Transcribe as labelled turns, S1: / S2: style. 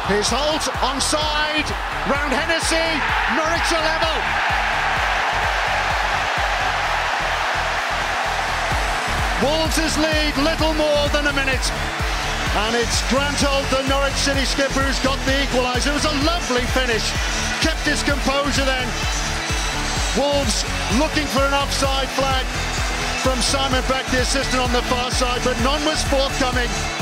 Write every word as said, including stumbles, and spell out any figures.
S1: Here's Holt onside, round Hennessy, Norwich are level. Wolves' lead, little more than a minute. And it's Grant Holt, the Norwich City skipper, who's got the equaliser. It was a lovely finish. Kept his composure then. Wolves looking for an offside flag from Simon Beck, the assistant on the far side, but none was forthcoming.